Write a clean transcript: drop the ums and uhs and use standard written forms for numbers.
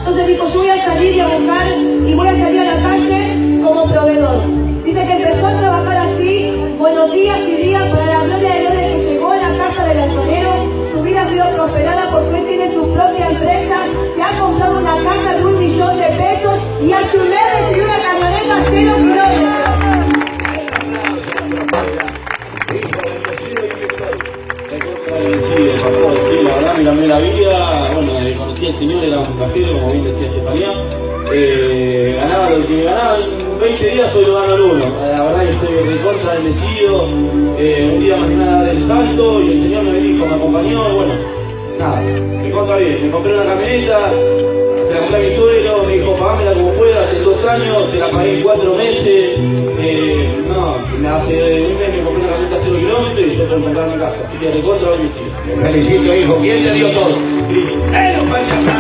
Entonces dijo, yo voy a salir y a buscar y voy a salir a la calle como proveedor. Dice que empezó a trabajar así, buenos días y días, para la gloria de Dios, de que llegó a la casa del altonero. Su vida ha sido prosperada porque él tiene su propia empresa, se ha comprado una casa de 1 millón de pesos y a su mes recibió una camioneta 0 kilómetros. Sí, la verdad me cambió la vida. Bueno, conocí al señor, era un cajero, como bien decía Estefanía. Ganaba lo que ganaba en 20 días, hoy lo gano en 1. La verdad que estoy recontra bendecido. Un día mañana a dar el salto y el señor me dijo, me acompañó. Bueno, nada, me contra bien. Me compré una camioneta, se la compré a mi suegro, me dijo, pagámela como puedas, en 2 años, se la pagué en 4 meses. Hace un mes me compré una camioneta 0 kilómetros y yo tengo que comprar mi casa. Así que recontra bendecido. Felicito, hijo. ¿Quién te dio todo? ¡Él!